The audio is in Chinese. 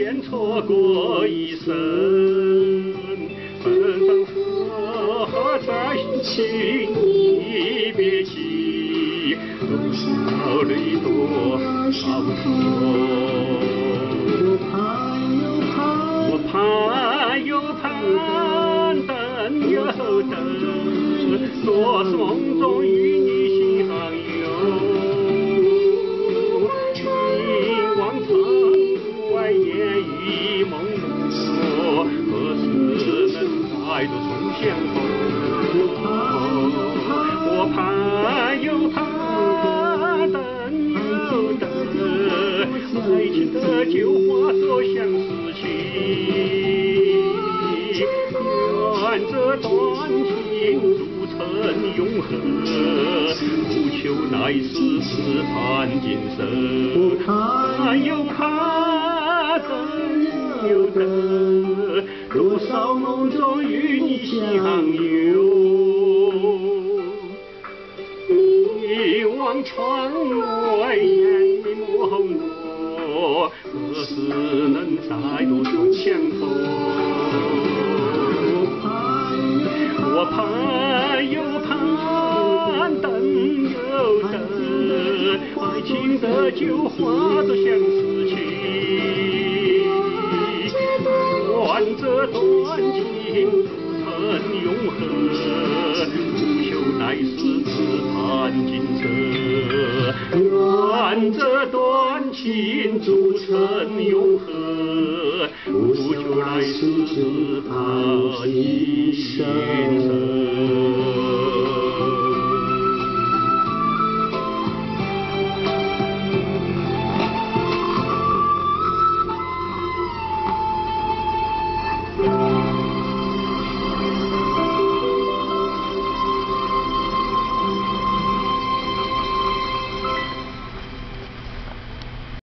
便错过一生。分分合合在一起，你别急，多少泪多少愁。我盼又盼，等又等，多是梦中与你心相拥。凝望窗外烟雨蒙蒙，何时能再度重相逢？我盼又盼，等又等，爱情的酒化作相思情。愿这段情铸成永恒，不求来世，只盼今生。盼又盼，等又等，多少梦中与你相拥。一望窗外烟雨蒙蒙，何时能再度重相逢？我盼又盼，等又等，爱情的酒化作相思情。愿这段情铸成永恒，不求来世，只盼今生。愿这段情铸成永恒，不求来世，只盼今生。